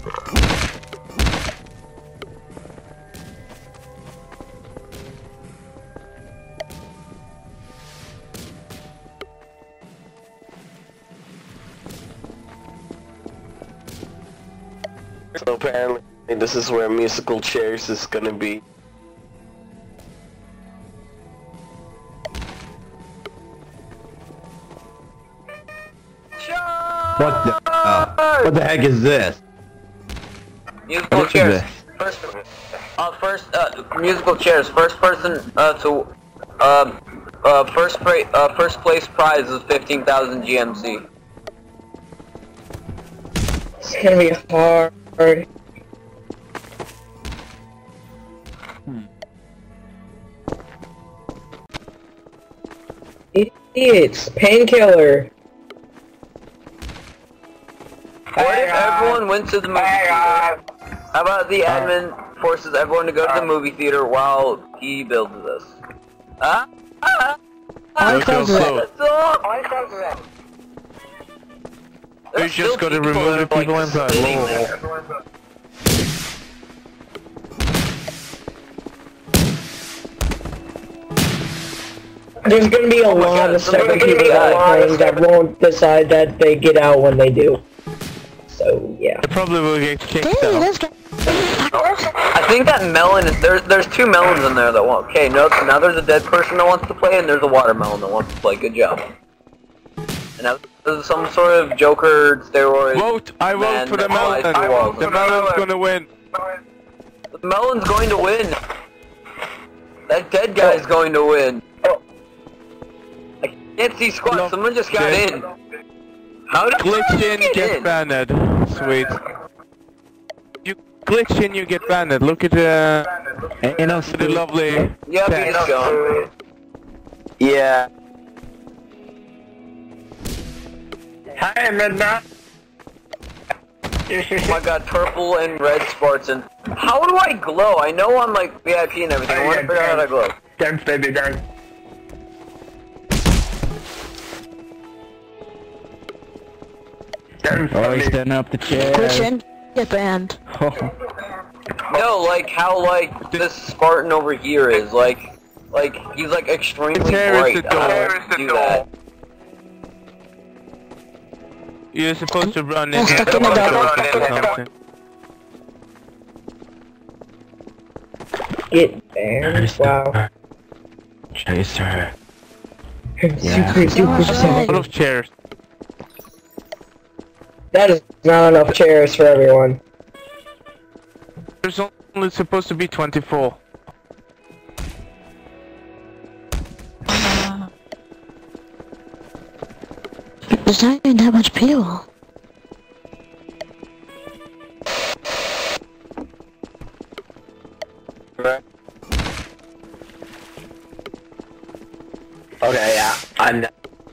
So apparently, this is where musical chairs is gonna be. What the heck is this? Musical chairs. First, musical chairs. First person to first place prize is 15,000 GMC. It's gonna be hard. Idiots! Painkiller! What if everyone went to the movie theater? How about the admin forces everyone to go to the movie theater while he builds this? You just gotta remove the people inside. There's gonna be a lot of stubborn people that won't decide that they get out when they do. So, yeah. They probably will get kicked out. I think that melon is there's two melons in there that want. Okay, no, now there's a dead person that wants to play, and there's a watermelon that wants to play. Good job. And now there's some sort of Joker steroid. Vote! I vote for the melon. The melon's gonna win. The melon's going to win. That dead guy's going to win. I can't see squat. No. Someone just got in. How did Glitch in, you get banned. Sweet. You glitch in, you get banned. Look at the lovely. Yeah, he's gone. Yeah. Hi, Midnight. Oh my god, purple and red Spartan. How do I glow? I know I'm like VIP and everything. I want to figure out how to glow. Dance, baby, dance. Oh, he's setting up the chair. Glitch in, get banned. No, like how like this Spartan over here is like he's like extremely bright. I don't do that. You're supposed to run I'm in. stuck in the something. Get banned? Wow. Chaser. Super duper A sad. lot of chairs. That is not enough chairs for everyone. There's only supposed to be 24. There's not even that much people. Okay, yeah, I'm.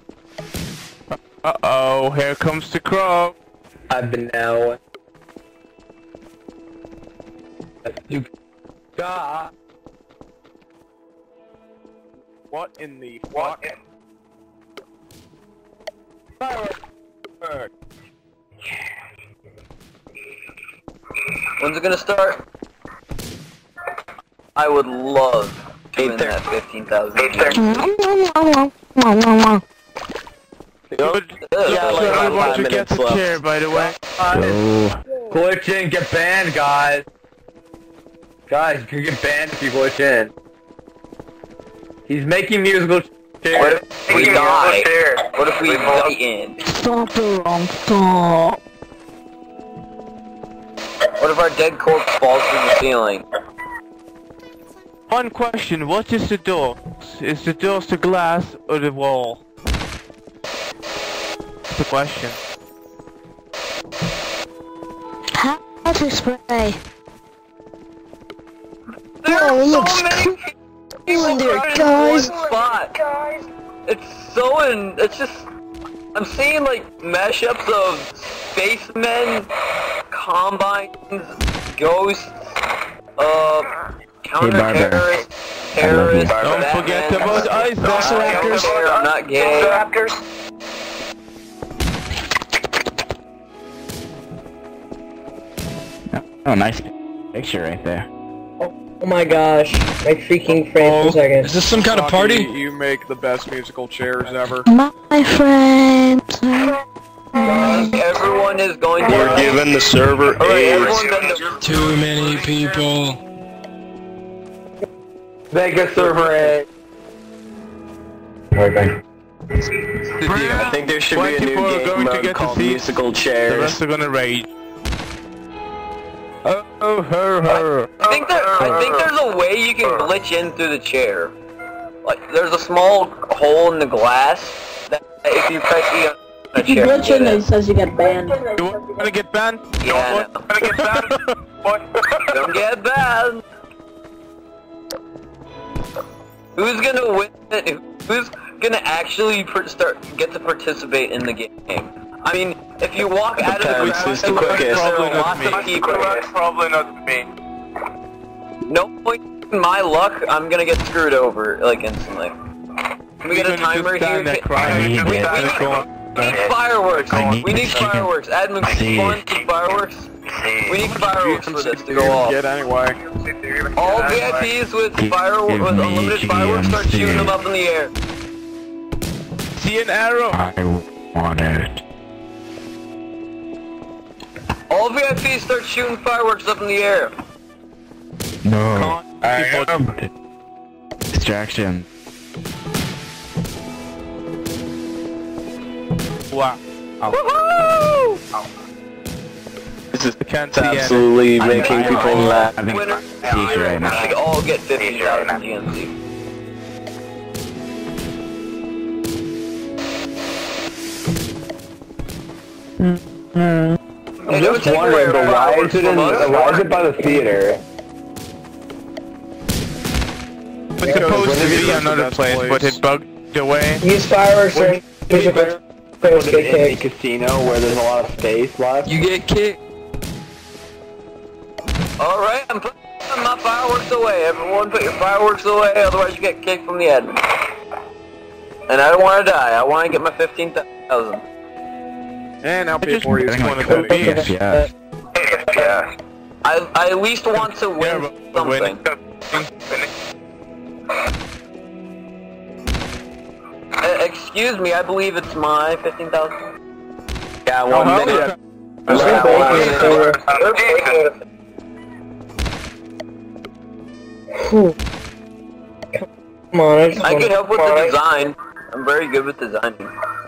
Uh-oh, here comes the crow. I've been now. You got. What in the fuck? When's it gonna start? I would love to win that 15,000. Yeah, like I want 5 to get minutes the left. chair, by the way. Glitch in, get banned, guys. Guys, you get banned if you glitch in. He's making musical chairs. What if we die? What if we die in? Stop the wrong stop. What if our dead corpse falls through the ceiling? One question, what is the door? Is the door the glass or the wall? That's the question. How to spray? There Oh, are it so looks many cool in there, in one guys. spot. It's so it's just I'm seeing like mashups of spacemen, combines, ghosts, counter-terrorists, terrorists, Don't forget about Isaac. I'm not gay. Oh, nice picture right there. Oh my gosh, my freaking frame for a second. Is this some kind of party? You make the best musical chairs ever. My friends. Everyone is going to... We're giving the server AIDS. Too many people. Vegas server A. I think there should be a new game mode called musical The chairs. rest are gonna rage. Oh, her. I think there's a way you can glitch in through the chair. Like, there's a small hole in the glass that if you press E on the If you chair, glitch in, it says you get banned. You wanna get banned? Yeah, You wanna get banned? don't get banned. Who's gonna win it? Who's gonna actually get to participate in the game? I mean, if you walk out of the Depends, who's the quickest? there Probably are not lots of me. people. Probably not me. No point in my luck, I'm gonna get screwed over, like, instantly. Can we get a timer here? I need We need fireworks! I need We need to see fireworks! Admin, I see spawn some fireworks. We need fireworks for this to go off. Get anyway. All VIPs with fireworks, with unlimited fireworks, start shooting them up in the air. See an arrow? I want it. All VIPs start shooting fireworks up in the air. No. People- Distraction. Wow. This is Can't see it. absolutely making people laugh. I think Winner, peak right now. we all get 50,000 GMC. I'm just wondering, but why is it by the theater? It's supposed to be another place, but it bugged away. Use fireworks or music players get In the kicked. casino where there's a lot of space left. You get kicked. Alright, I'm putting my fireworks away. Everyone put your fireworks away, otherwise you get kicked from the admin. And I don't want to die. I want to get my 15,000. And I'll pay just for you. getting like $20. Yeah. I at least want to win something. Excuse me, I believe it's my 15,000. Yeah, Oh, 1 hell minute. Whew. Come on, I just I wanna- can help with the design. I'm very good with designing.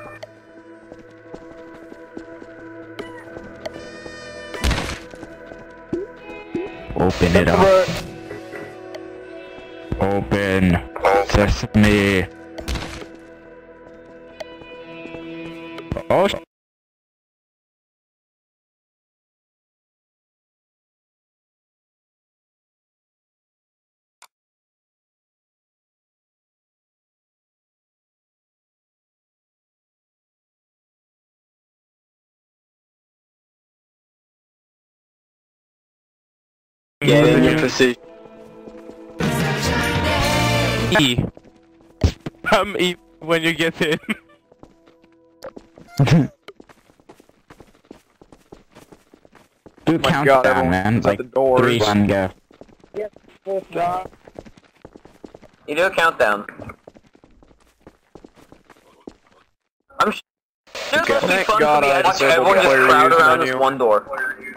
Open it up. Open. Sesame. Oh, Get in your position. E. E when you get in. do my countdown, God, everyone's man. at Like the doors. 3, 1, go. You do a countdown. I'm sure it's supposed to be Thank fun God for the I admin. disabled Everyone just player crowd use around this menu. one door.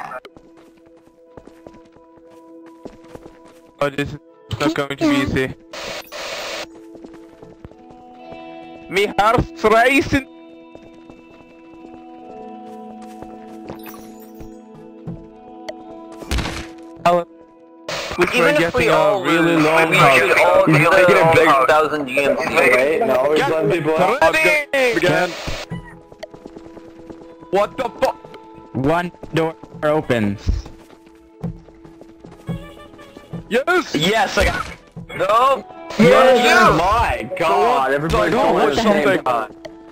Oh, this is not going to be easy. Me heart's racing. Which Even we're if we getting all a really lose, long we hug. should all He's get making it big. 1,000 GMC. Wait, no, he's letting people out. Again. What the fuck? One door opens. Yes! Yes, I got. No! Oh my God! Everybody's Don't going at want the same something. time.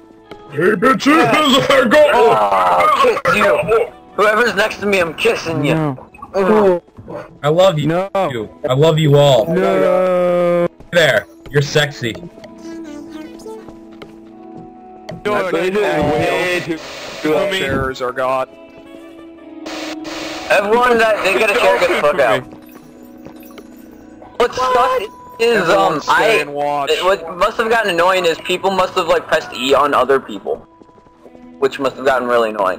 Oh, kiss you! Whoever's next to me, I'm kissing you. Oh, I love you. No. I love you all. No. There. You're sexy. You're Way too For me. Chairs are got. Everyone that didn't get a chair, get the fuck out. What sucks is, what must have gotten annoying is people must have, like, pressed E on other people. Which must have gotten really annoying.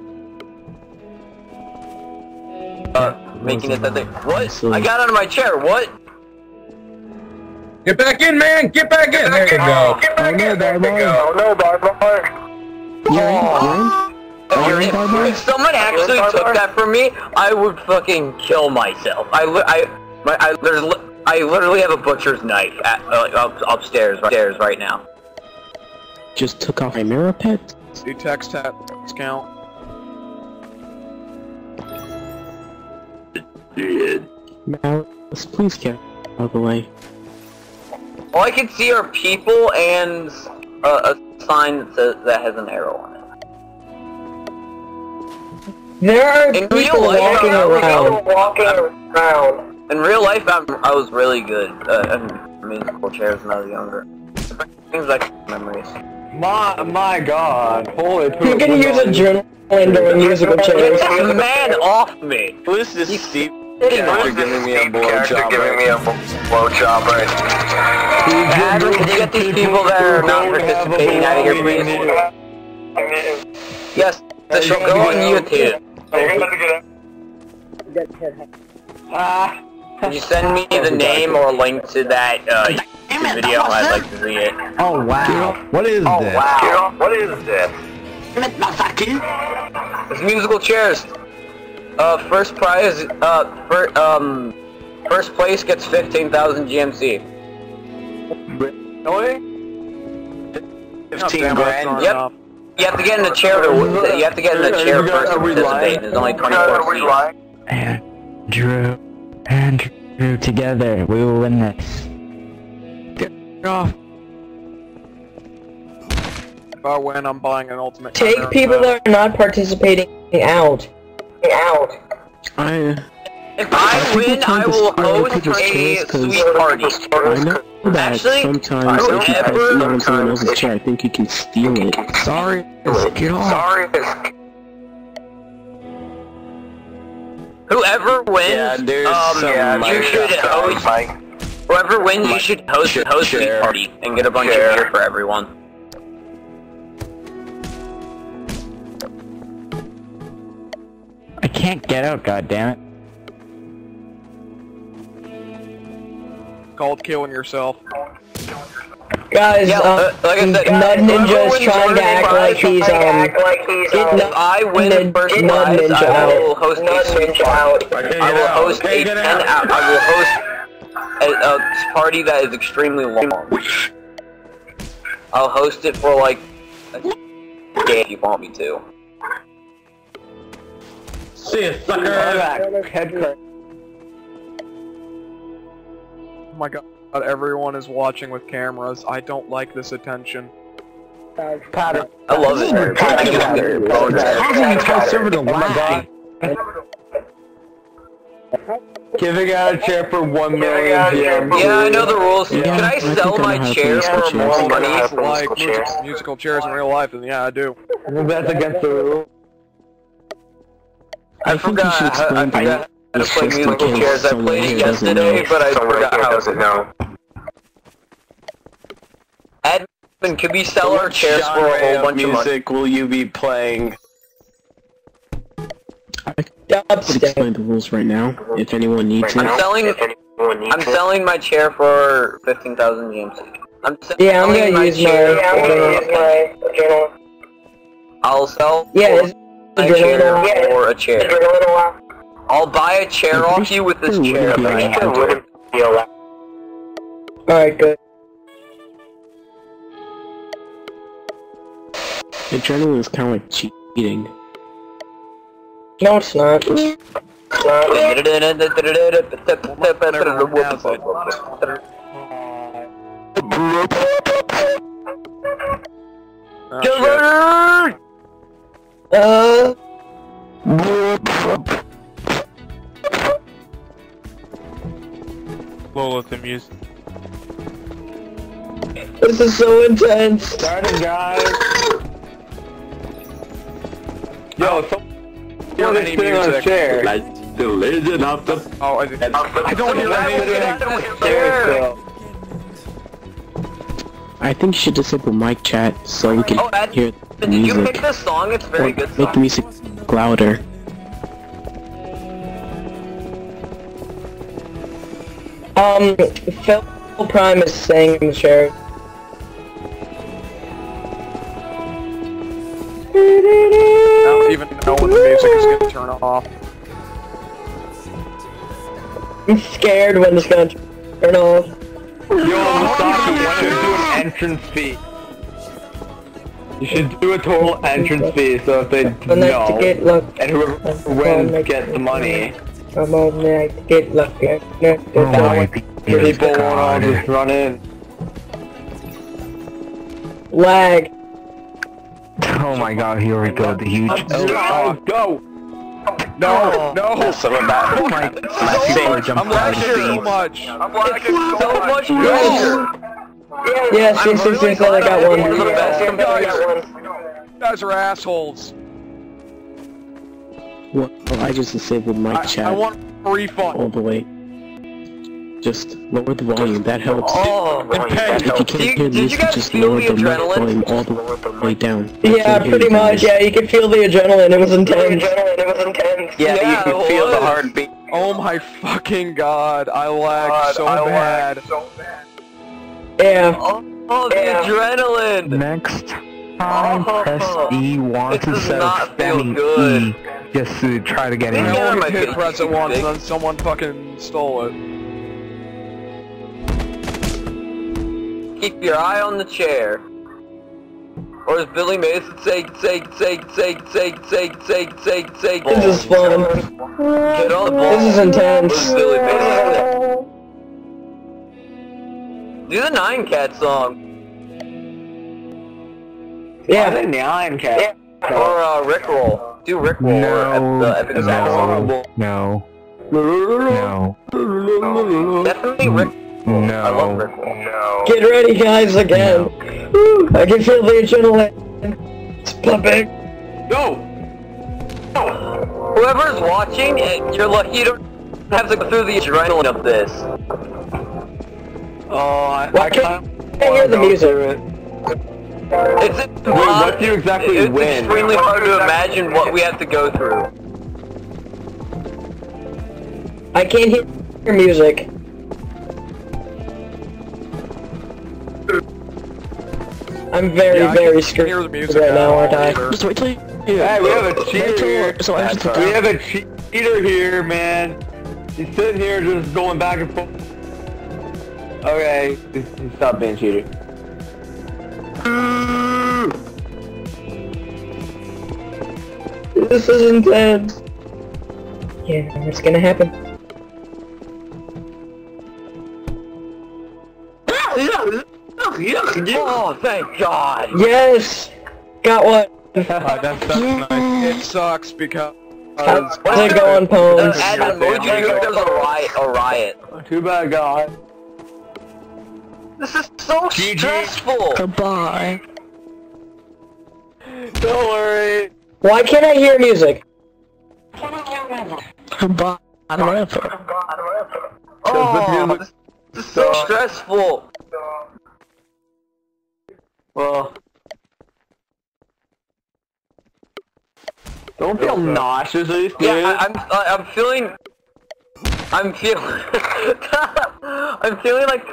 Making it that they— What? I got out of my chair, what? Get back in, man! Get back in! There you go. Get back in, there you go. Oh no, Barbar. If someone actually took that from me, I would fucking kill myself. I literally have a butcher's knife at, upstairs right now. Just took off my mirror pet? Do text count. Mouse, please get out of the way. All I can see are people and a sign that says that has an arrow on it. There are people walking around. In real life, I was really good at musical chairs when I was younger. Things like memories. My God! Holy poop! You're gonna use a journal during musical chairs. Get the man off me! Who's this Steve character giving me a blowjob right now? Adam, can you get these people that are not participating out of here, please? Yes, this shall go on YouTube. Can you send me the name or link to that video? I'd like to see it. Oh wow. What is this? Wow. What is this? It's musical chairs. First prize, first place gets 15,000 GMC. Really? 15 grand? Yep. You have to get in the chair first to participate. There's only 24 seats. Andrew, together, we will win this. Get off. If I win, I'm buying an ultimate. Take people that are not participating out. If I win, I will host a sweet party. I know that sometimes if you press E on someone else's chair, I think you can steal it. Sorry, get off. Whoever wins, you should host. Whoever wins, you should host a sweet party and get a bunch of beer for everyone. I can't get out, goddammit. Called killing yourself. Guys, like I said, Nut Ninja is trying to act like he's, if I win first prize, I will host a party that is extremely long. I'll host it for like a day if you want me to. See ya, sucker! Oh my God, everyone is watching with cameras. I don't like this attention. I love it. Giving out a chair for 1 million GMC. Yeah, I know the rules. Can I sell my chair for more money? Like musical chairs in real life, and yeah, I do. I think that's against the rule. I forgot how to play musical chairs. I played it yesterday, but I forgot how to know. Admin, can we sell our chairs for a whole bunch of music will you be playing? I can explain the rules right now, if anyone needs it. I'm selling my chair for 15,000 GMC. I'm gonna use my journal. I'll sell a chair for a chair. I'll buy a chair off you with this chair. Alright, good. Adrenaline is kind of like cheating. No, it's not. Lola the music. This is so intense. Starting, guys. Yo, any music. Like the Legend of the... Oh, I don't hear anything. I think you should disable mic chat so we can hear the Did you music. pick this song? It's a very good Make the song. music louder. Phil Prime is saying in the share. I don't even know when the music is gonna turn off. I'm scared when it's gonna turn off. Yo, Masaki, you should do an entrance fee. You should do a total entrance fee so if they know, and whoever wins gets the money. Come on, Nick, get lucky. People won't all just run in. Lag. Oh my god, here we go, the huge... Go! No, no! Someone back. Oh my god, people are jumping out of the so seats. much! I'm lagging so much pressure! Yes, I got one. You guys are assholes. Well, I just disabled mic chat I want a refund. all the way. Just lower the volume, that helps. Oh, If you can't hear did you music, guys just feel lower the the mic adrenaline? volume all the way down. Yeah, pretty much. Yeah, you could feel the adrenaline. It was intense. Yeah, you can feel the heartbeat. Oh my fucking god, I lagged so bad. Yeah. Oh, the adrenaline! Next time, press E1 It does instead not of feel spamming good. E, just to try to get I in. only hit press it once and then someone fucking stole it. Keep your eye on the chair. Or as Billy Mason say. This is fun. Get on the ball. This is intense. What does Billy Mason say? Do the Nine Cat song. Yeah. The 9 cat. Or Rickroll. Do Rickroll or the Epic Song. No. Definitely Rickroll. I love Rickroll. Get ready, guys, again. Woo, I can feel the adrenaline. It's pumping. Go! Whoever's watching, you're lucky you don't have to go through the adrenaline of this. Oh, I can't hear the music. It's what do you exactly win? It's extremely hard to imagine what we have to go through. I can't hear music. I'm very screwed right now, aren't I? Just wait till you... Hey, we have a cheater here. We have a cheater here, man. He's sitting here just going back and forth. Okay, stop being a cheater. This is intense. Yeah, what's gonna happen? Oh, thank God! Yes! Got one! That's nice. It sucks because... How's it going, Pons? Adam, what would you do if there was a riot? Too bad, God. This is so stressful! Goodbye. Don't worry. Why can't I hear music? Goodbye. Oh, this is so stressful! Well... Don't feel nauseous, are you serious? Yeah, I'm feeling... I'm feeling like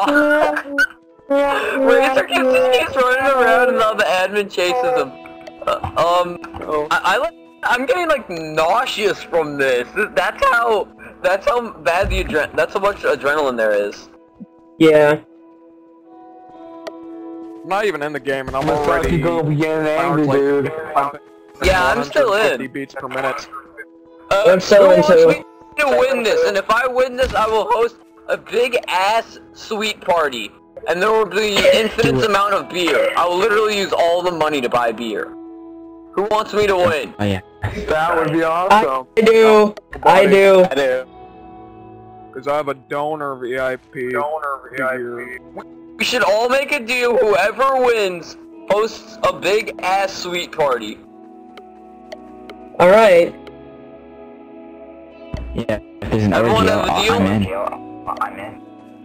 Razor keeps running around and all the admin chases him. I'm getting like nauseous from this. That's how bad that's how much adrenaline there is. Yeah. I'm not even in the game and I'm You're already... gonna be getting angry, dude. Yeah, I'm still in. 50 beats per minute. I'm still in too. To win this, and if I win this, I will host a big ass sweet party, and there will be an infinite amount of beer. I will literally use all the money to buy beer. Who wants me to win? Oh yeah. That would be awesome. I do. I do. Because I have a donor VIP. We should all make a deal. Whoever wins hosts a big ass sweet party. Alright. Yeah, if there's an Everyone OGL, have a deal? I'm in. I'm in.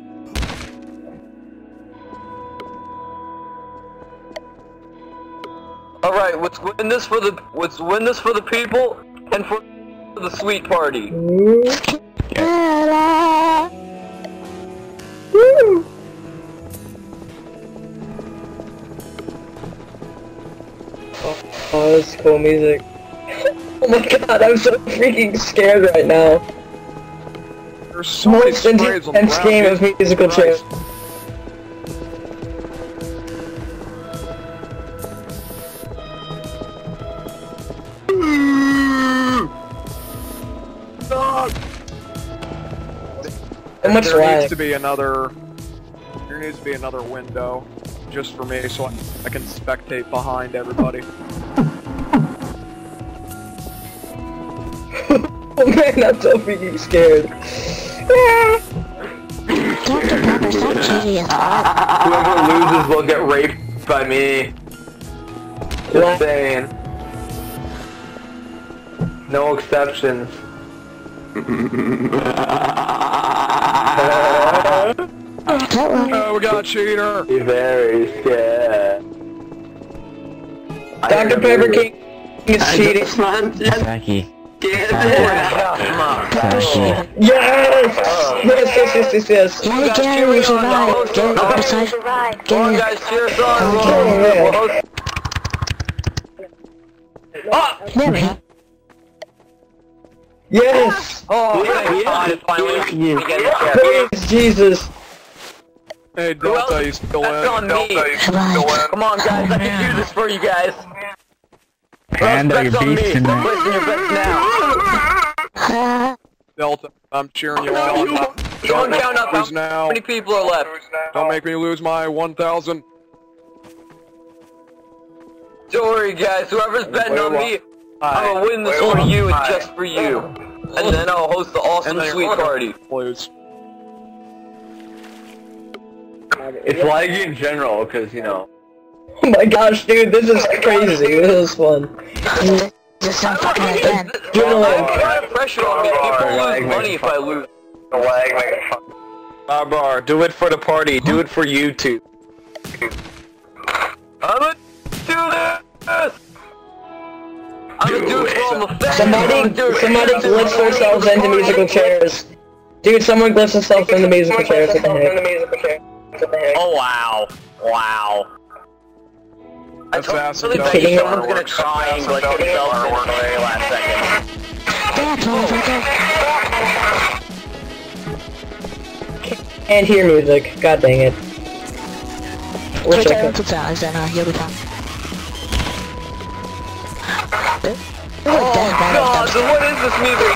Alright, let's win this for the people and for the sweet party. Oh, that's cool music. Oh my god, I'm so freaking scared right now. There's so many Most sprays on the intense ground, game dude. of musical chairs. How much There needs lag? to be another. There needs to be another window, just for me, so I can spectate behind everybody. Oh man, I'm so freaking scared. Dr. Pepper, stop cheating us up. Whoever loses will get raped by me. Just saying. No exceptions. Oh, we got a cheater! Be very scared. Dr. Pepper King is cheating. Saki. Yes! Yes. Yeah, Gary, we survived. Gary, besides, Come on, Gary. guys, cheers on. There we go. Yes! Oh, finally. Praise Jesus. Hey, Delta, you still That's on in? me. Come on, guys, I can do this for you guys. Panda, you're That's on me. beasting me. Listen your bets now. Delta, I'm cheering you on. Don't count up Lose how now. many people are left. Don't make me lose my 1,000. Don't worry, guys. Whoever's betting on me, I'm gonna win this for you and just for you. And then I'll host the awesome sweet party. Lose. It's laggy in general, because, you know. Oh my gosh, dude, this is crazy. This is fun. Just some fucking again. A lot of pressure on me. People lose money if I lose. The lag makes fun. Barbar, do it for the party. Do it for YouTube. I'm gonna do this! I'm gonna do it for all the fans! Somebody glitch themselves into musical chairs. Dude, someone glitched themselves into musical chairs. What the heck? Oh wow. Wow. I totally bet kidding. someone's gonna try and glitch themselves in the very last second. That's motherfucker. Can't hear music. God dang it. Wish I could. You'll be fine. Oh god, so what is this music?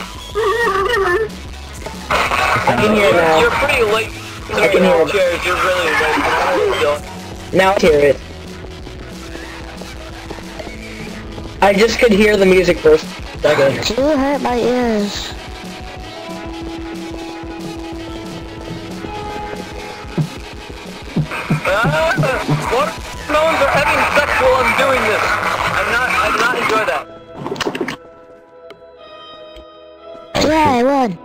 I can hear it now. You're pretty late to I can hear it. chairs, you're really late. Now I hear it. I just could hear the music for a second. You hurt my ears. Watermelons are having sex while I'm doing this. I did not enjoy that. Yeah, I won.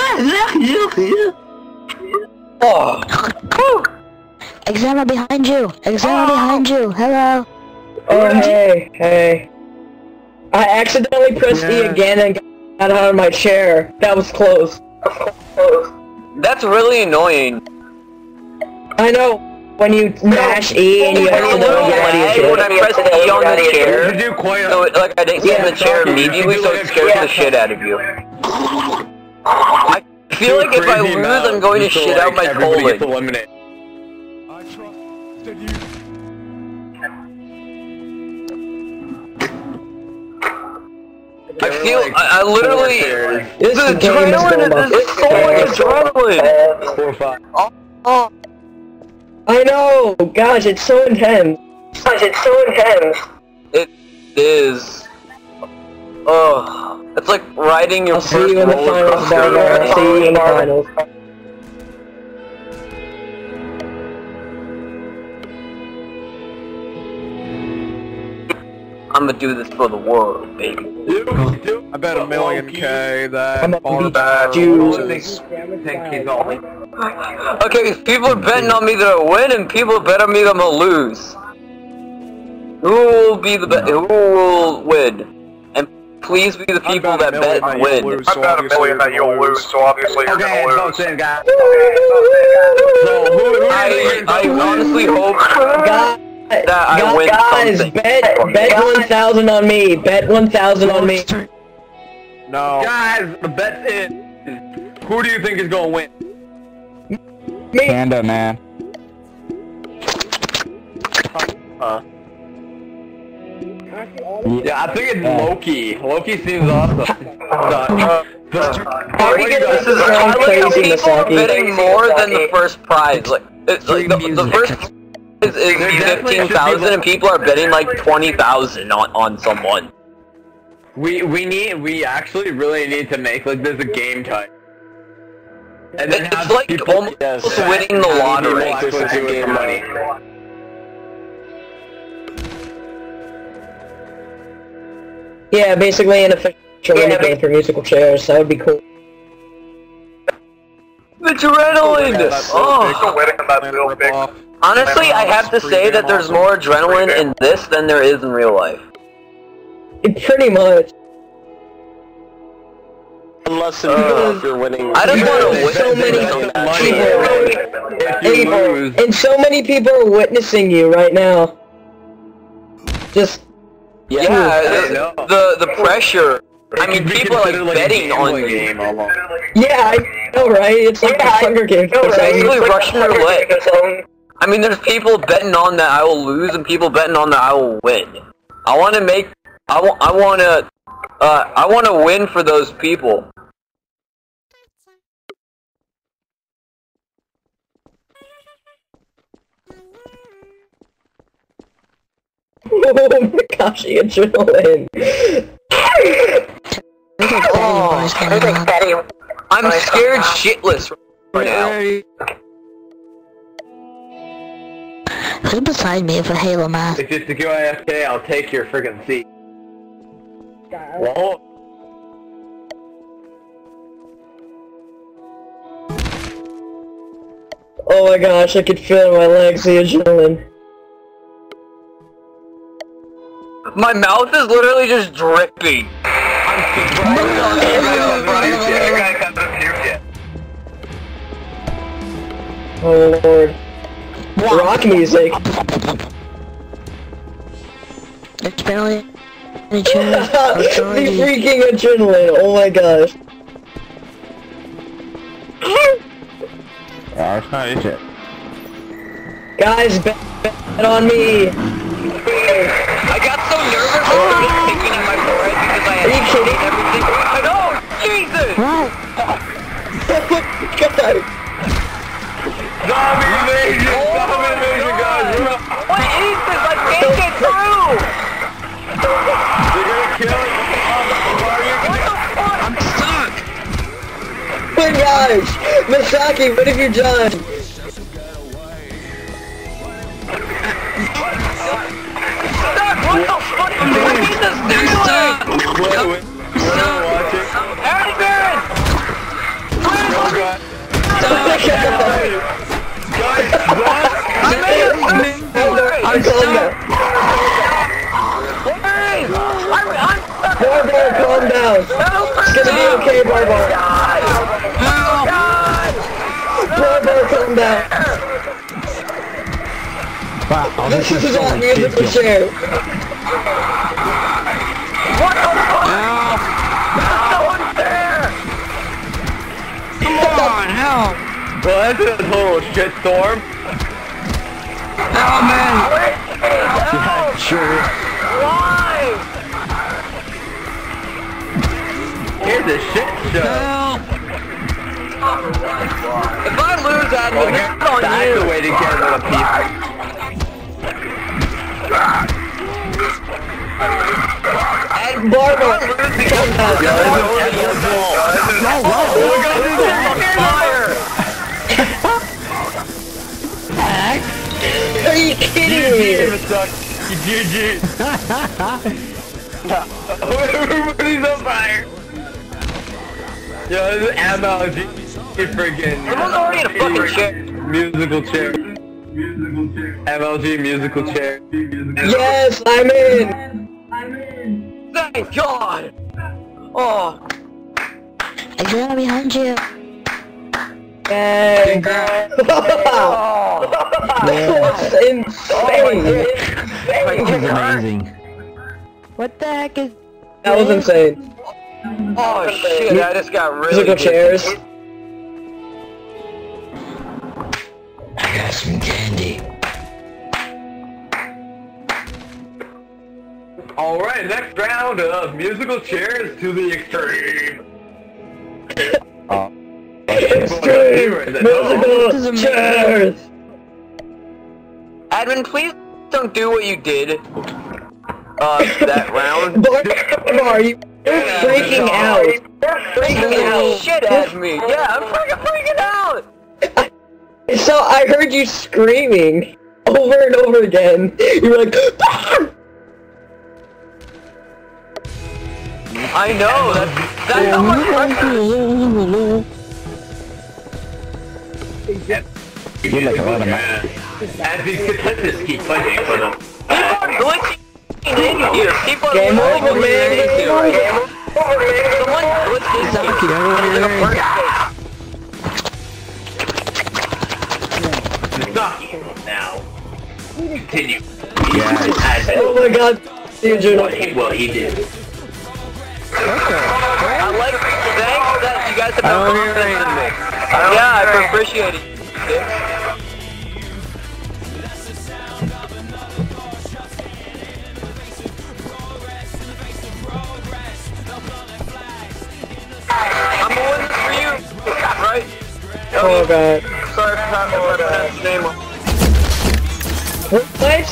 Oh. Examiner behind you. Examiner behind you. Hello. Oh, hey. I accidentally pressed E again and got out of my chair. That was close. That's really annoying. I know. When you mash E and you accidentally get out of your When I chair. press E on the chair, You do quite so like I didn't get in the chair immediately, so it scares the shit out of you. I feel like if I lose, I'm going to shit out my colon. eliminated. I trusted you. I feel, I literally, This the game is going adrenaline is so much adrenaline. 4 or 5. Oh, I know. Gosh, it's so intense. it is. Oh, it's like riding your I'll first see you in the roller finals, coaster. Barber. I'll see you in the finals. I'm gonna do this for the world, baby. I I bet $1 million K that I'm a Barbar Jews. Okay, people are betting on me that I win, and people bet on me that I'm gonna lose. Who will be the who will win? And please be the people that bet and win. I bet $1 million that you'll lose, so obviously you're gonna lose. I honestly hope that I win something. Bet 1,000 on me. Bet 1,000 on me. No. Guys, the bet's in. Who do you think is gonna win? Me. Panda, man. Yeah, I think it's Loki. Loki seems awesome. This is crazy. People are bidding more than the first prize. Like the first is 15,000, and people are bidding like 20,000 on someone. We actually really need to make like there's a game type. And then it's like almost winning the lottery. Game money. Yeah, basically an official game for musical chairs. That would be cool. The adrenaline! Honestly, I have to say that there's more adrenaline in this than there is in real life. Pretty much. Unless if you're winning. I just want to win. So many people, and so many people are witnessing you right now. Just. Yeah, the pressure. I mean, people are like betting on the game. Yeah, I know, right? It's like the Hunger Games. It's basically Russian roulette. I mean, there's people betting on that I will lose, and people betting on that I will win. I want to make. I want to win for those people. Oh my gosh, the adrenaline. I'm scared shitless right now. Who's beside me with a Halo mask? If just to go AFK, I'll take your friggin' seat. Whoa. Oh my gosh, I could feel it in my legs, the adrenaline. My mouth is literally just dripping. Oh lord. Rock music. It's barely The freaking adrenaline, oh my gosh. That's not it. Guys, bet on me. I got so nervous I was just thinking in my forehead because I had everything. Oh, Jesus! God. Zombie invasion! Zombie invasion, guys! What is this? I can't get through! They're gonna kill us! What the fuck? I'm stuck! Oh my gosh! Misaki, what have you done? What the fuck? What is this thing doing? Harry Barron! I'm stuck! Barbar, calm down! It's gonna be okay, Barbar! Barbar, calm down! Wow, This is not musical chair! What the fuck? That's so unfair! Come on, help! Well, that's a total shitstorm. Help me! Yeah, sure. Why? Here's a shit show. Help! If I lose, Admin, it's on That's you. the way to get rid of people. And Barbar, calm down. Fire! Are you kidding me? GG. Everybody's on fire. Yo, this is MLG friggin'. It was already in a fucking chair. Musical chair. MLG musical chair. Yes, I'm in! Thank God! Oh. Examiner behind you. Yay! Wow! That's insane! This is amazing. What the heck is... That was insane. Oh shit, I just got really Musical chairs. I got some candy. Alright, next round of musical chairs to the extreme. Extreme musical chairs! Admin, please don't do what you did. That round. Bar, you're freaking out. You're freaking out. Shit at me. Yeah, I'm freaking out. So I heard you screaming over and over again. You were like, ah! I know. That's how much pressure. You're like a lot of money. As these contestants keep fighting for them. Keep on glitching in here. Keep on Game over, man. Game over. Someone glitched in. Now, continue. Yeah. Oh my God. Well, he did. I like thanks that you guys have no confidence in me. Yeah, I appreciate it. I'm going for you, right? Oh God. Sorry for not knowing that name. What?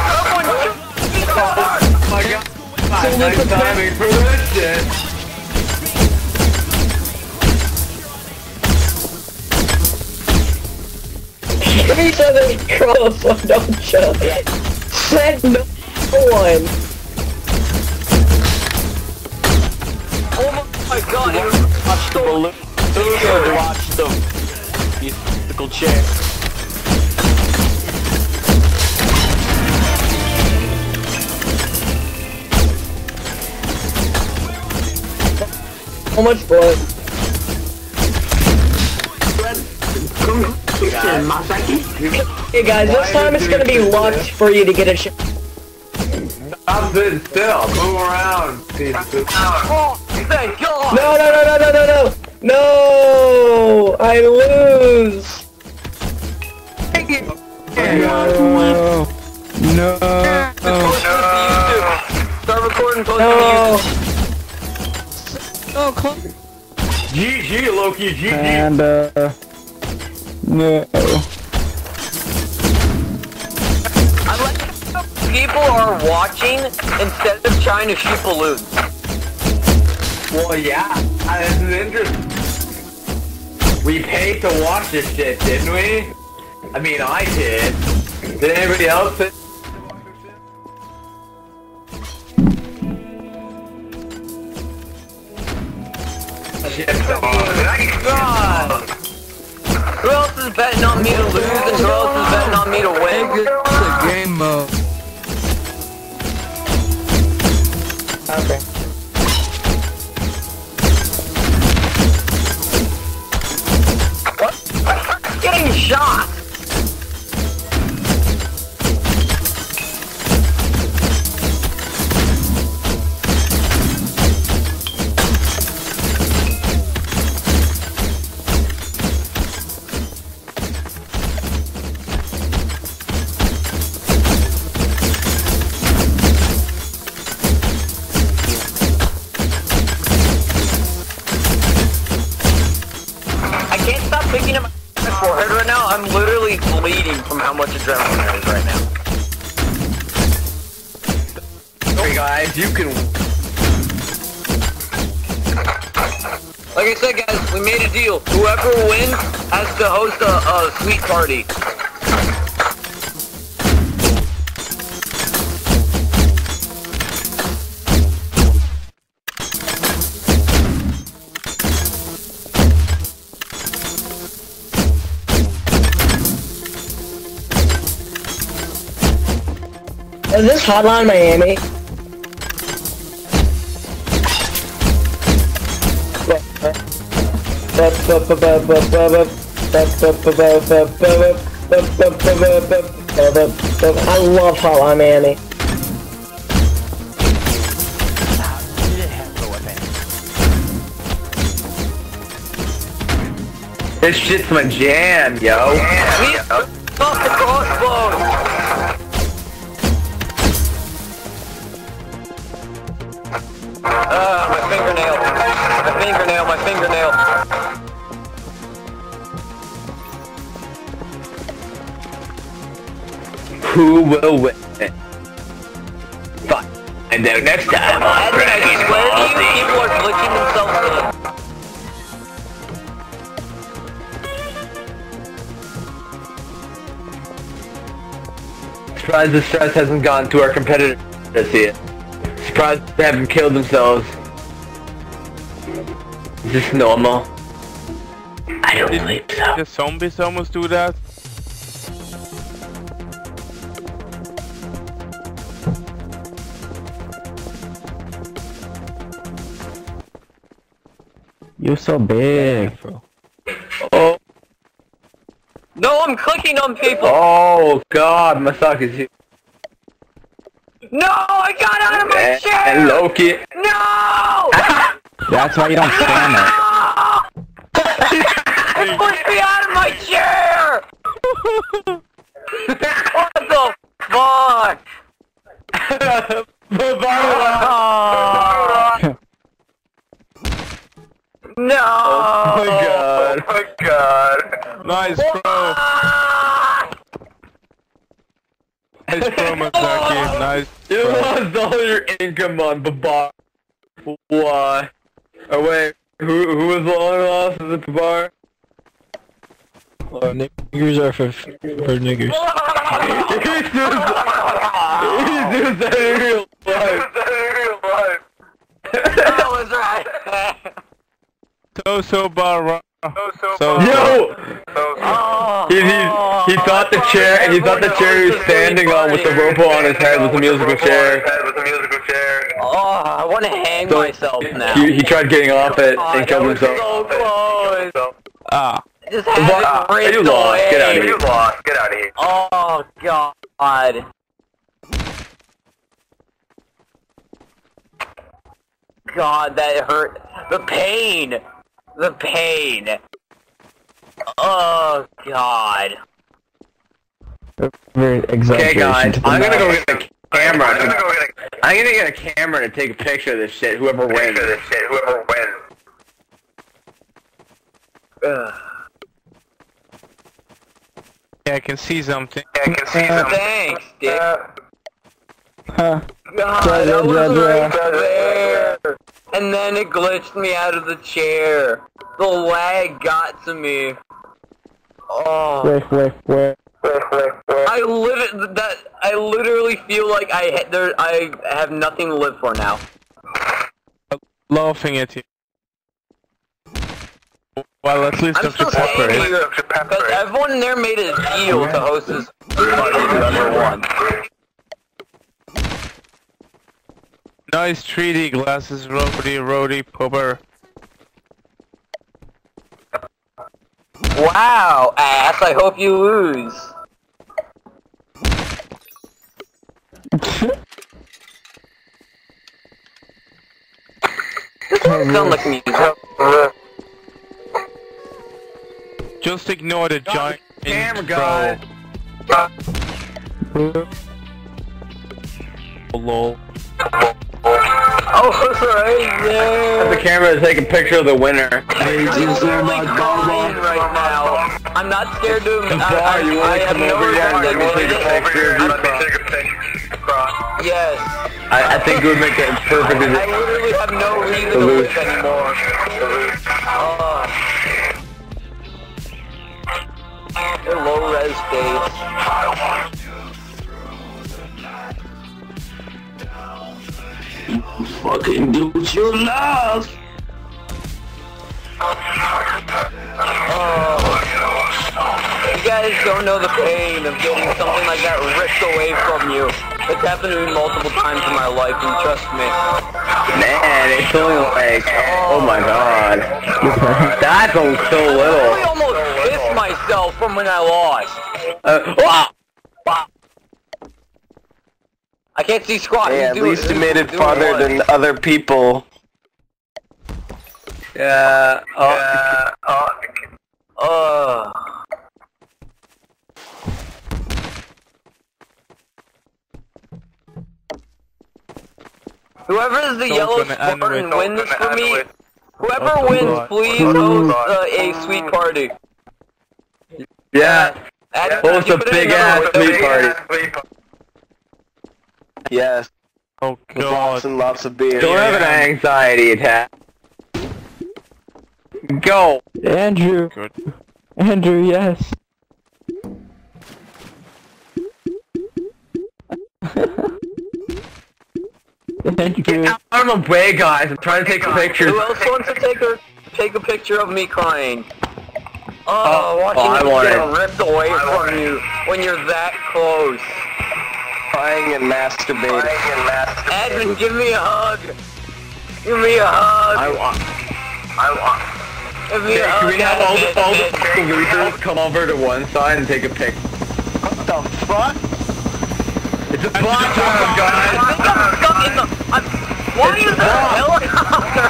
Oh my God. Nice timing for this shit. Each other's cross on don't you? Said no one. Oh my God, you watched the balloon. You watched the musical chair. How much blood? Hey guys, this time it's gonna be luck for you to get a shot. I'm sitting still. Move around. Oh, thank God! No, no, no, no, no, no, no! No! I lose! No. No. Start recording, post No! Oh, close. GG, Loki, GG. And, no. I like how people are watching instead of trying to shoot balloons. Well, yeah, this is interesting. We paid to watch this shit, didn't we? I mean, I did. Did anybody else? God! Who else is betting on me to lose and who else is betting on me to win? It's a game mode. Okay. What? I'm getting shot! Picking up my forehead right now, I'm literally bleeding from how much adrenaline there is right now. Hey guys, you can... Like I said guys, we made a deal. Whoever wins has to host a sweet party. Is this Hotline Miami? I love Hotline Miami. This shit's my jam, yo. Stop the crossbow! My fingernail. My fingernail, my fingernail. Who will win? Fuck. And then next time on Dragon Ball Z. People are glitching themselves in. Surprised the stress hasn't gone to our competitor to see it. Surprised they haven't killed themselves. Is this normal? I don't believe so. The zombies almost do that. You're so big, bro. Oh. No, I'm clicking on people! Oh god, my sock is here. No, I got out of my chair! And Loki. No! That's why you don't stand there. It pushed me out of my chair! What the fuck? No! Oh my god. Oh my god. Nice, bro. Nice bro, Masaki. Nice. You lost all your income on Babar. Why? Oh wait, who was long lost? Is it Babar? Niggers are for niggers. He's doing that in real life. That was right. So bar. Yo! He thought the chair he was standing on with the rope on his head was a musical chair. Oh, I want to hang myself now. He tried getting off it and killed himself. So close. Ah. Just had it You lost. Get out of here. Get out of here. Oh god. God, that hurt. The pain. The pain. Oh god. Okay, guys, I'm gonna go get a camera. I'm gonna get a camera to take a picture of this shit. Whoever wins. Yeah, I can see something. Thanks, Dick. God, I was right there. And then it glitched me out of the chair. The lag got to me. Oh. Wait. I literally feel like I have nothing to live for now. Laughing at you. Well, at least Dr. Pepper is. Because everyone in there made a deal to host this party, whoever won. Nice 3D glasses, Rody Popper. Wow, ass, I hope you lose. This doesn't sound like music. Just ignore the giant camera guy. Lol. Oh, right there. The camera to take a picture of the winner. I'm literally calling right now. I'm not scared to. You want to come over here and let me take a picture of you? Yes. I think it would make it perfect. I literally have no reason to lose anymore. They're low res days. Fucking do what you love. You guys don't know the pain of getting something like that ripped away from you. It's happened to me multiple times in my life, and trust me. Man, it's only like, oh my god. That's so little. I almost pissed myself from when I lost. I can't see squat. Yeah, at least you made it farther than other people. Yeah. Whoever is the yellow Spartan win this for me. Whoever wins, please host a sweet party. Yeah. Host a big ass sweet party. Yes. Oh god. Lots and lots of beer. Don't have an anxiety attack. Go. Andrew. Good. Andrew, yes. Andrew. Get out of my way, guys. I'm trying to take pictures. Who else wants to take a picture of me crying? Watching I it want get it. ripped away from you when you're that close. Crying and masturbating. Edmund, give me a hug. Give me a hug. I want. Give me a hug. Can we have all the losers come over to one side and take a pic? What the fuck? It's a bot time, guys! I'm stuck in the... Why is there a helicopter?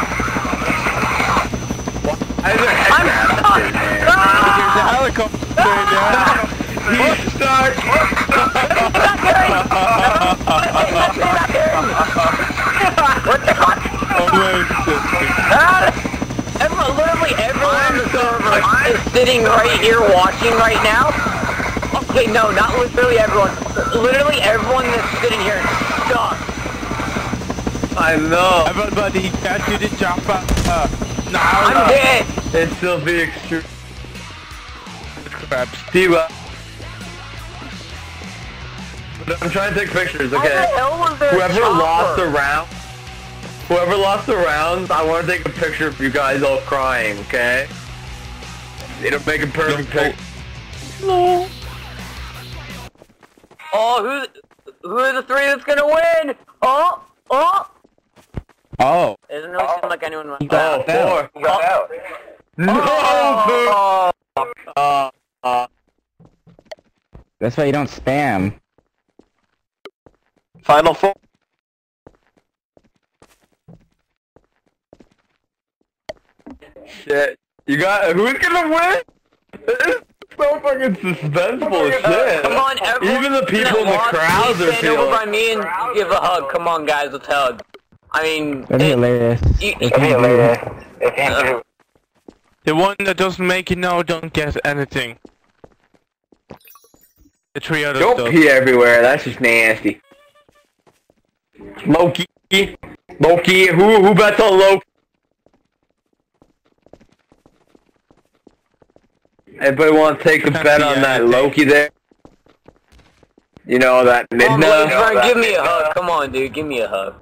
I'm stuck! There's a helicopter in there. He's stuck! Literally everyone on the server is sitting right here watching right now. Okay, no, not literally everyone. Literally everyone that's sitting here is stuck. I know. Everybody, get to the chopper. Now. I'm dead. It's still be extreme. Crap. Steve, I'm trying to take pictures, okay? Whoever lost the round, I want to take a picture of you guys all crying, okay? It'll make a perfect picture. No. Oh, who are the three that's gonna win? Oh. It doesn't really seem like anyone went. Oh, four. You got out. No. That's why you don't spam. Final four. Shit. You got. Who's gonna win? It's so fucking suspenseful as shit. Come on, everyone. Even the people in the crowds are stand over feeling. by me and give a hug. Come on, guys, let's hug. I mean, That'd be hilarious. The one that doesn't make it now don't get anything. The three others Don't pee everywhere. That's just nasty. Loki. Who bets on Loki? Anybody want to take a bet on that Loki there? You know, that Midna? Give me a hug. Come on, dude. Give me a hug.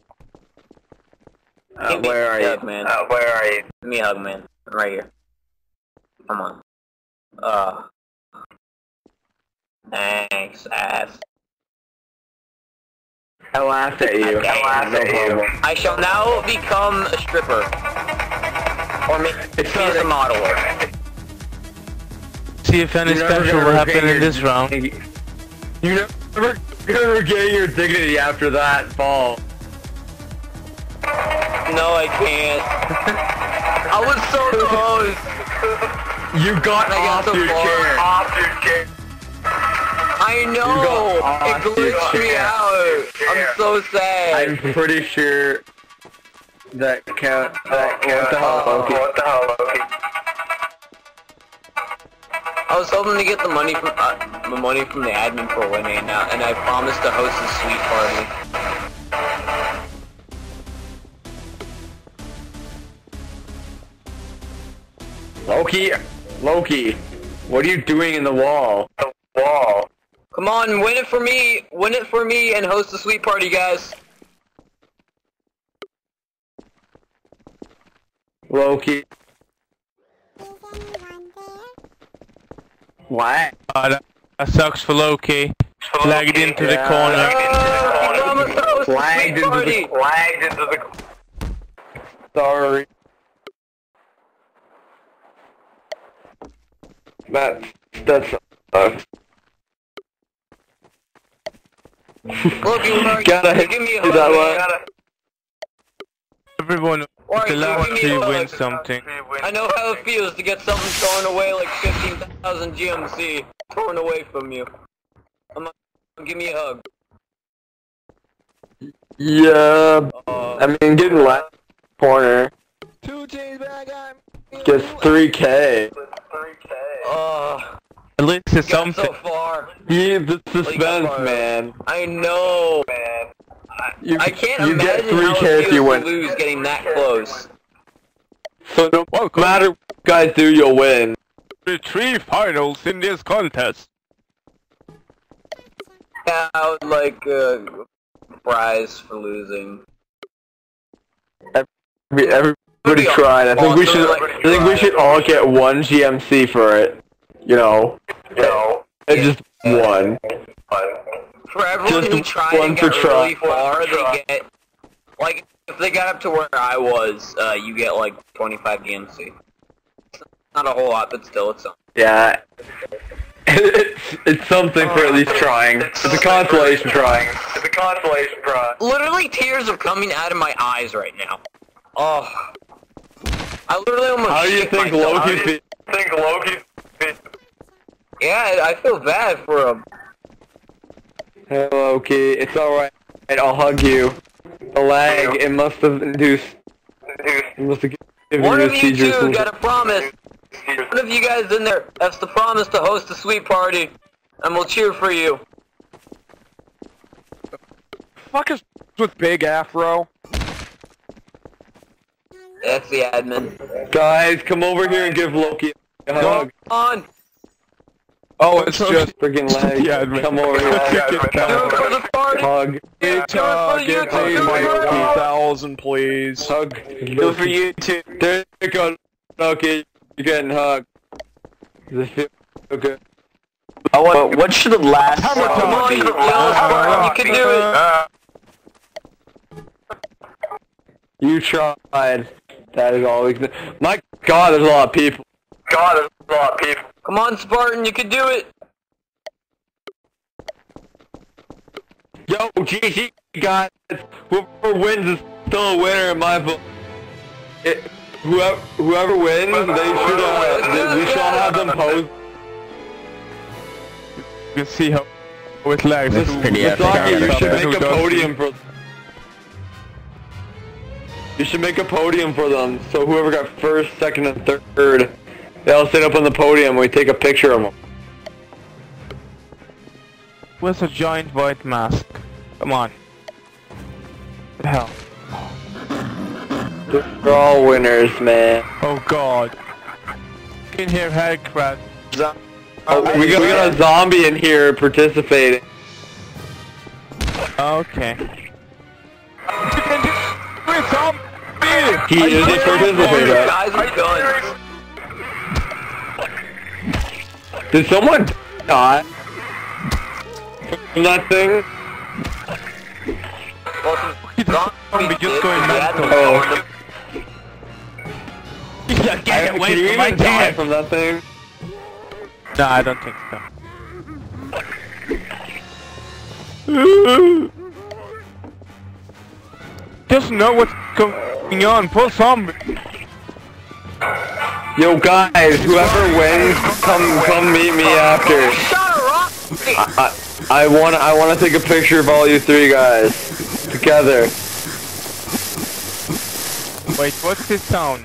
Where are you? Man. Where are you? Give me a hug, man. I'm right here. Come on. Thanks, ass. I laughed at you. I shall now become a stripper. Or maybe a modeler. See if any special will happen in this round. You're never gonna regain your dignity after that fall. No, I can't. I was so close. You got off your chair. I know. It glitched me out. I'm so sad. I'm pretty sure that count. What the hell, Loki? I was hoping to get the money from the admin for winning, and I promised to host a sweet party. Loki, what are you doing in the wall? Come on, win it for me, and host a sweet party, guys. Loki. What? That sucks for Loki. Flagged into the corner. lagged into the... Sorry. That's Look, you gotta give me a hit that one. Everyone to win something. I know how it feels to get something thrown away like 15,000 GMC thrown away from you. Give me a hug. Yeah, I mean, getting left corner gets 3K. At least it's something. So far. Yeah, the suspense, man. I know, man. I can't you imagine get 3K how it if you feels win. to lose getting that close. So no matter what guys do, you'll win. The 3 finals in this contest. Yeah, I would like prize for losing. Everybody tried. I think we should all get 1 GMC for it. You know, it's just one. For everyone who tried and got really far, they get, like, if they got up to where I was, you get like 25 GMC. It's not a whole lot, but still, it's something. Yeah, it's something for at least trying. It's a consolation trying. It's a consolation try. Literally, tears are coming out of my eyes right now. Oh, I literally almost. How do you think Loki? Yeah, I feel bad for him. Hey, Loki, it's alright. I'll hug you. The lag, it must have induced. It must have given One you of a you seizure. two got a promise. One of you guys in there has to promise to host a sweet party, and we'll cheer for you. Fuck is with Big Afro? That's the admin. Guys, come over here and give Loki a hug. Come on. Oh, it's just freaking lag. Yeah, come over here. Do it for the party. Hug. give me my 2,000, please. Hug. Do it for you too. There you go, Loki. You're getting hugged. Does it feel good? What should the last Come on, you can do it. You tried. That is all we can do. My God, there's a lot of people. Come on, Spartan, you can do it. Yo, GG, guys. Whoever wins is still a winner in my book. Whoever wins, they should, we should all have them pose. You can see how it lags. It's pretty epic. You should make a podium for. You should make a podium for them, so whoever got first, second, and third, they all sit up on the podium and we take a picture of them. With a giant white mask. Come on. What the hell? They're all winners, man. Oh God. In here, head crap. We got a zombie in here participating. Okay. You can do it, zombie! He is a participator. Guys with guns. Did someone die from that thing? Zombie just going mental. Oh. Get away Can you from my even die kid! from that thing? No, I don't think so. Just know what's going on. Pull zombie. Yo, guys, whoever wins, come meet me after. I wanna take a picture of all you three guys together. Wait, what's this sound?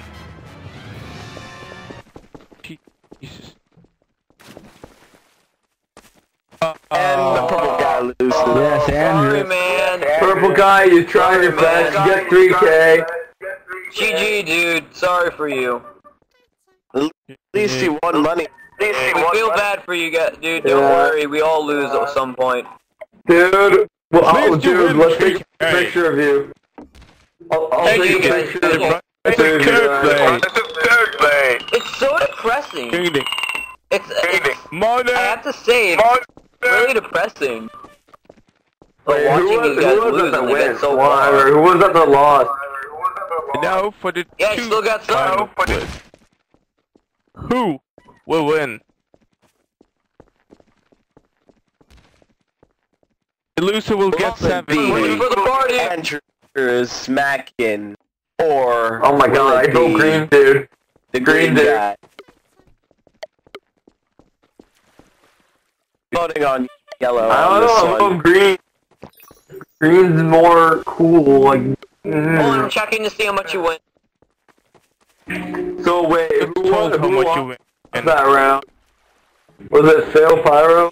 Jesus. And the purple guy loses. Yes, Andrew. Sorry, man. Purple guy, you tried your best. You get 3K. GG, dude. Sorry for you. At least he won money. We feel bad for you guys, dude. Don't worry. We all lose at some point. Dude, dude, let's take a picture of you. I'll take a picture of you. It's so depressing. It's I have to say, it's really depressing. But watching you guys lose and win so far. Who was at the loss? No, for the Yeah, you still got some. Who will win? The loser will get 7. Wait for the party. Andrew smacking. Or oh my god, I go green, dude. The green guy. Voting on yellow. I don't know, green. Green's more cool, like. Oh, I'm checking to see how much you win. So wait, who won that round? Was it Fail Pyro?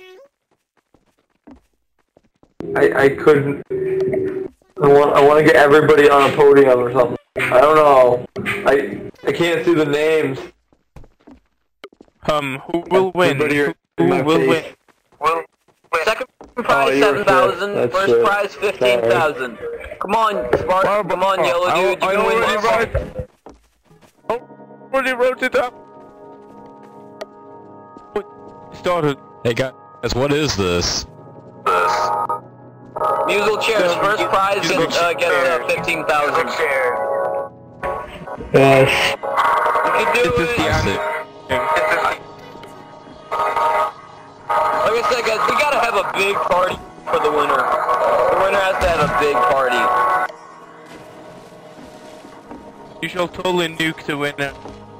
I couldn't. I want to get everybody on a podium or something. I don't know. I can't see the names. Who will win? Who will win? Second prize 7,000. First prize 15,000. Come on, Spark. Come on, yellow dude. You can win this. I already wrote it up. Started. Hey guys, what is this? Musical chairs. First prize gets 15,000. Yes. You can do it. Like I said, guys, we gotta have a big party for the winner. The winner has to have a big party. You shall totally nuke the winner.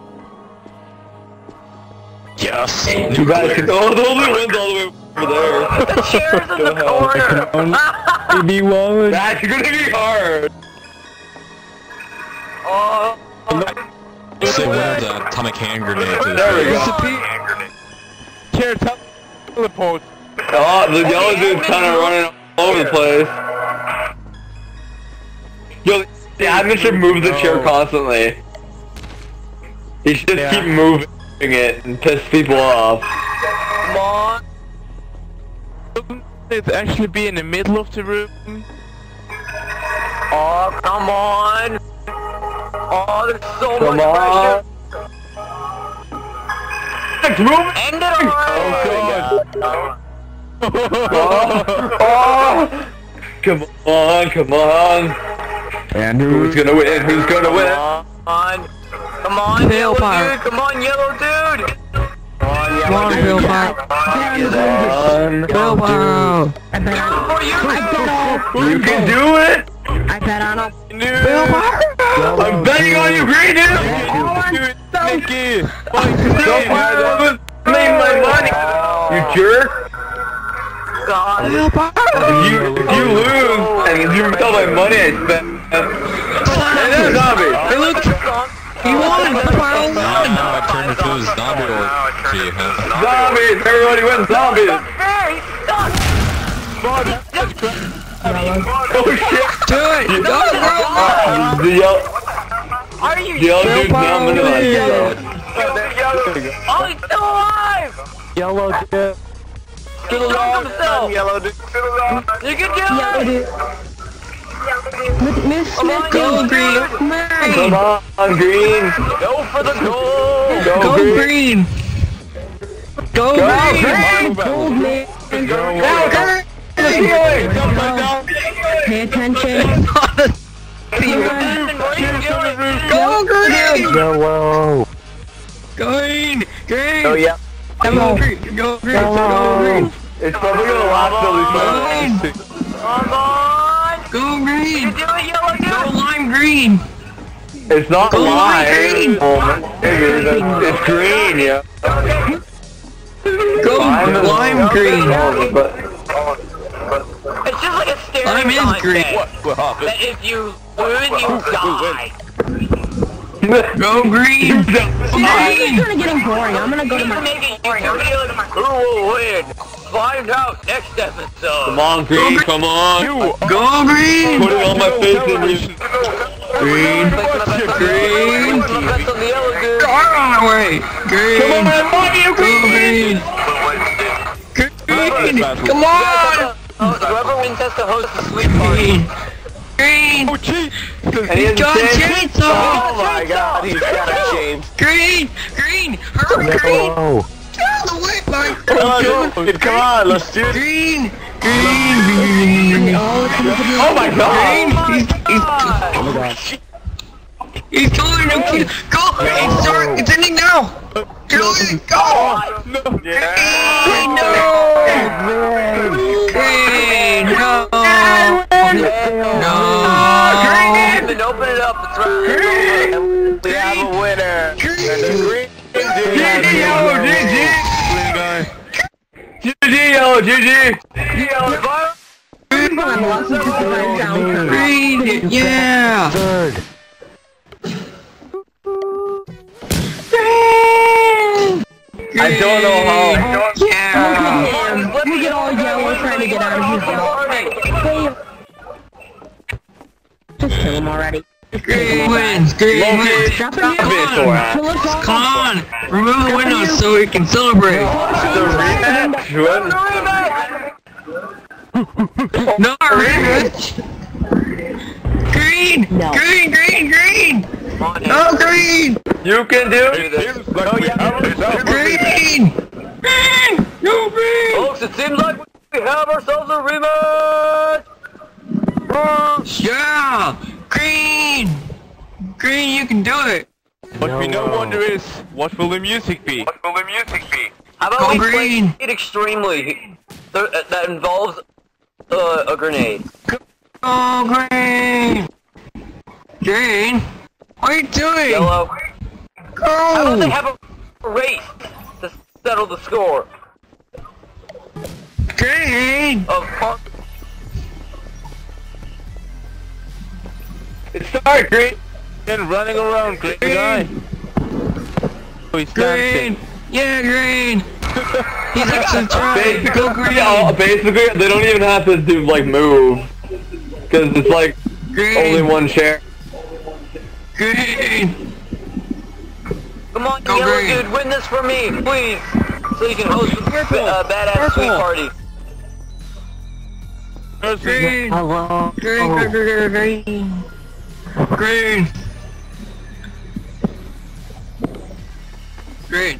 Yes. You guys can. Oh, the only one's all the way over there. The chair's in the corner. Maybe one. That's gonna be hard. Oh. Say one of the atomic hand grenade. There we go. Chair, teleport. Oh, the yellow dude's kind of running all over the place. Yo, the admin should move the chair constantly. He should just keep moving it and piss people off. Come on. It's actually be in the middle of the room. Oh, come on. Oh, there's so much pressure. It's moving! End it already! Oh! Come on, come on! And who's gonna win? Who's gonna win? Come on, yellow dude! Come on, yellow dude! Come on, Philpire! Philpire! You can do it! I bet on him. Philpire! I'm betting on you, green dude! Nikki! Don't make my money! You jerk! God! If you lose, and you tell my money I spent. Hey there, zombie! Hey, look! You won! Now I turned into a zombie orgy, huh? Zombies! Everybody wins zombies! Oh shit! Do it! Go, Are you yellow dude's nominated. Oh, he's still alive! Yellow dude. He killed himself! Yellow dude. You can do it! Miss Smith, go green! Come on, green! Go for the goal! Go green! Go green! Gold man! Go! Pay attention! Go green! Yellow. Green! Green! Oh yeah. Go green! Go green! Go green! It's probably gonna last till these Come on! Go green! You do it, yellow dude! Go lime green! It's not Go lime. green! It's green, yeah. Go lime green! It's just like a staring Lime is contest. green! That if you win, you die. Go green! This is getting boring. I'm gonna go to my... Who will win? Find out next episode. Come on, green, come on! Go green! Put it on my face and green! Green! Go on my way! Green! Come on, I love you, green! Green! Come on! Whoever wins has to host a sweet party. Green! Oh, cheat! He's got a chainsaw! Oh my god, he's got a chain. Green! Green! Hurry, green! Yellow. Get out of the way! Come on, let's do it. Green! Green! Oh my god! He's going to kill. Go! It's ending now! Kill it! Go! No! Green! No! Green! No! No! Green! Open it up. It's right. We have a winner. Green! GG, yo, GG! Green! Yeah! Third. I don't know how. Yeah! Look at all yellow trying to get out of here. Just kill him already. Green wins! Green wins! Come on! Remove the windows so we can celebrate! No rematch! Green! No. Green! Green! Green! No green! You can do it! Green! Green! No green! Folks, it seems like we have ourselves a rematch! Yeah! Green! Green, you can do it! What we no wonder is, what will the music be? How about Go we green. play it extremely? That involves a grenade. Oh, green! Green? What are you doing? Yellow. Go! How about they have a race to settle the score? Green! Of It's dark, Green! And running around, Green guy. Oh, he's dancing. Green! Yeah, green! He's actually trying! Go green! Basically, they don't even have to do, like, move. Because it's, like, Green! only one share. Green! Come on, Go yellow green. dude, win this for me, please! So you can host a badass sweet party. Green! Hello. Green! Green! Green! Green!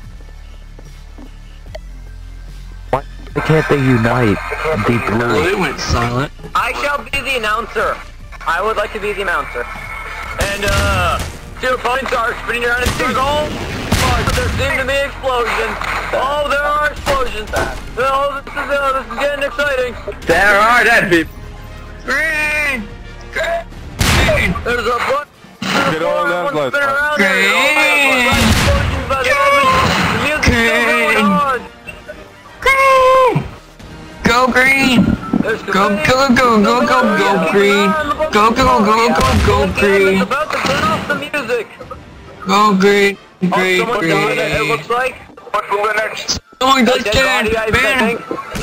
Why can't they unite and be blue? They went silent. I shall be the announcer. I would like to be the announcer. And, your opponents are spinning around in circles. There seem to be explosions. Oh, there are explosions. Oh, this is getting exciting. There are dead people. Green! Green! There's a bunch Get all that blood. spinning around there. Green! Explosions by the music's still going on. Green! Go green! There's Go, go, go, go, go, go, green! Go, go, go, go, go, green! About to turn off the music. Go green! Green, Someone died, it green! looks like. What's the winner? Someone Dead just dead! body, I Man! think.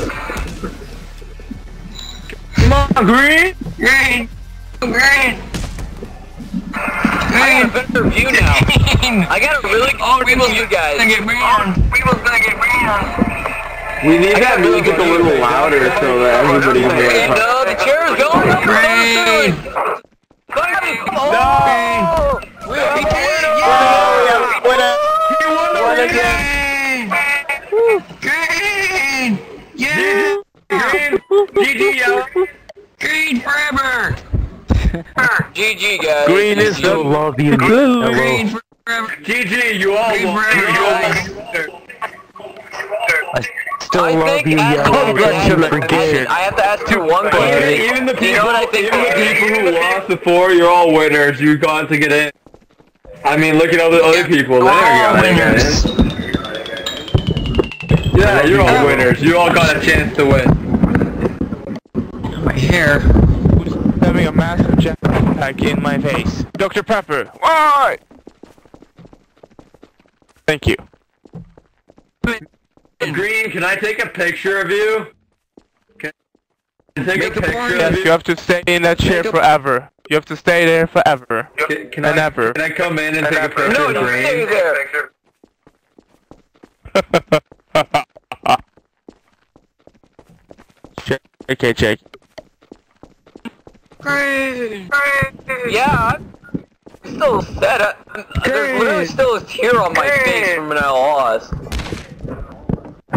Come on, Green! Green! Green! I got a better view now. I got a really good view of you guys. People's gonna get banned! We need that music a little louder so that everybody can hear And it. the chair is going up. Green! Oh! We have a winner! Green! Yeah! Green! GG, yo! Green forever! GG, guys. Green is the love you. Green forever! GG, you all Green won. forever! Still I love think you, as- yellow. Congratulations. I have to ask you one question. Even the You people, know what I think? even the people who lost before, you're all winners. You got to get in. I mean, look at all the other people. There you go. Winners! Yeah, you're all winners. You all got a chance to win. My hair. Who's having a massive jetpack in my face? Dr. Pepper! Why? Thank you. Green, can I take a picture of you? Can I take a picture of Yes, you? you have to stay in that chair forever. You have to stay there forever. Can and I, ever. Can I come in and take a picture No, of you stay Green? there. Okay, check. Green! Yeah, I'm still sad. There's literally still a tear on my face from when I lost.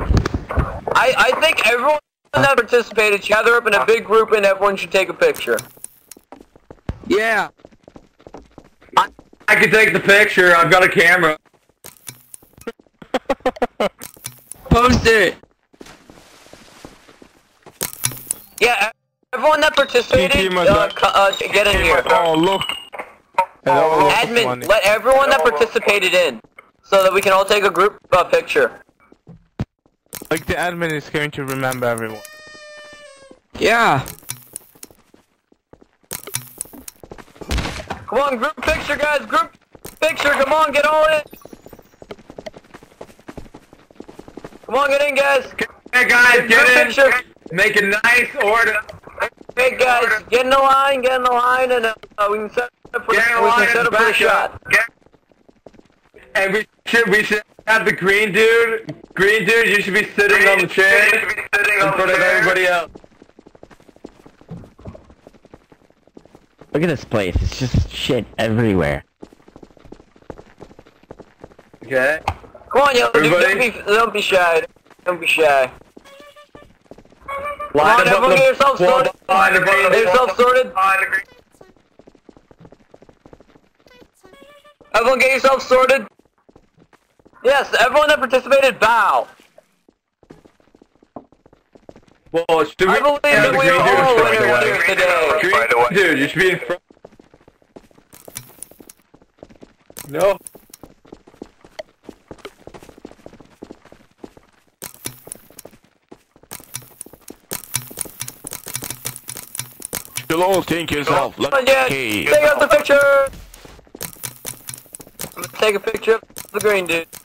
I think everyone that participated should gather up in a big group and everyone should take a picture. Yeah. I can take the picture. I've got a camera. Post it. Yeah, everyone that participated, get in here. Oh, look. Admin, let everyone that participated in, so that we can all take a group picture. Like the admin is going to remember everyone. Yeah. Come on, group picture, guys. Group picture. Come on, get all in. Come on, get in, guys. Hey, guys, get in. Picture. Make a nice order. Hey, guys, get in the line, and we can set up for the shot. And we should have the green dude. Green dude, you should be sitting on the chair in front of everybody else. Look at this place. It's just shit everywhere. Okay. Come on, yo, don't be shy. Don't be shy. Come on, everyone get yourself sorted. Get yourself sorted. Everyone get yourself sorted. Yes, everyone that participated, bow. Well, should we I believe that we are all winners today. Dude, you should be in front. No. You'll all think yourself lucky. Take out the picture. Let's take a picture of the green dude.